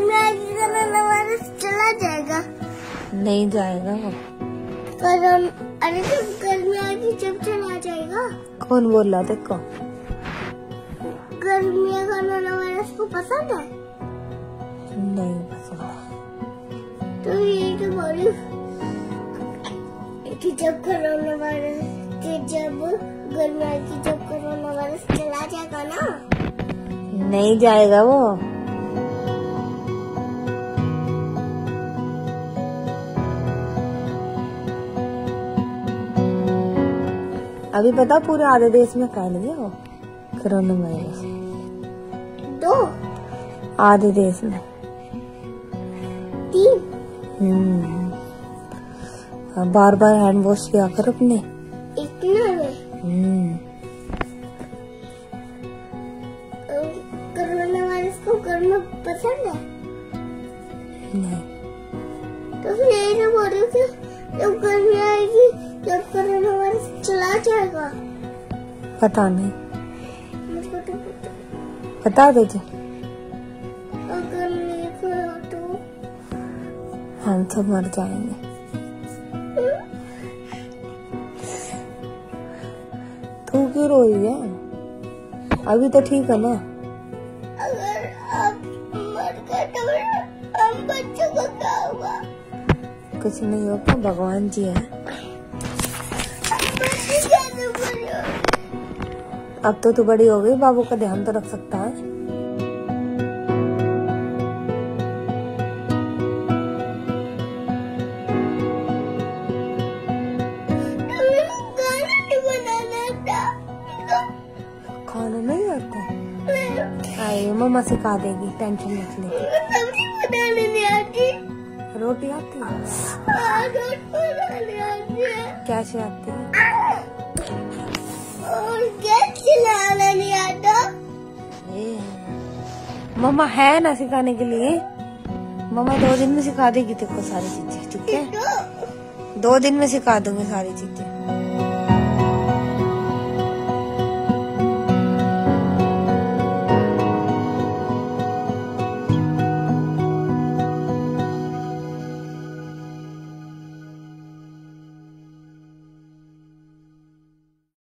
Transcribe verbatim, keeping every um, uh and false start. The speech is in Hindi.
में आएगी कोरोना वायरस चला जाएगा। नहीं जाएगा वो। कोरोना अरे जब घर में आएगी जब चला जाएगा। कौन बोल रहा देखो? घर में कोरोना वायरस को पसंद है? नहीं पसंद। तो ये तो बोली कि जब कोरोना वायरस कि जब घर में आएगी जब कोरोना वायरस चला जाएगा ना। नहीं जाएगा वो। अभी पता पूरे आधे देश में फैल गया वो कोरोना वायरस। दो आधे देश में तीन। हम्म बार बार हैंड वॉश किया कर अपने। इतना में हम्म कोरोना वायरस को घर में पसंद है? नहीं। तो फिर ये जो बोल रही थी जब घर में आएगी जब कोरोना वायरस चला जाएगा। पता नहीं। मुझको तो पता। बता तुझे। अगर नहीं खोया तो हम सब मर जाएंगे। तू क्यों रोई है? अभी तो ठीक है ना। अगर आप मर गए तो हम बच्चों को क्या होगा? कुछ नहीं होगा, भगवान जी है। अब तो तू बड़ी हो गई, बाबू का ध्यान तो रख सकता है। खाना नहीं आता? आए मम्मा सिखा देगी, टेंशन मत ले। सब्जी बनाने नहीं आती। रोटी आती है? हाँ, रोटी बनाने आती है। कैसे आती है? और गैस चलाना नहीं आता। मम्मा है ना सिखाने के लिए। मम्मा दो दिन में सिखा देगी तेरे को सारी चीजें, ठीक है? दो दिन में सिखा दूंगी सारी चीजें।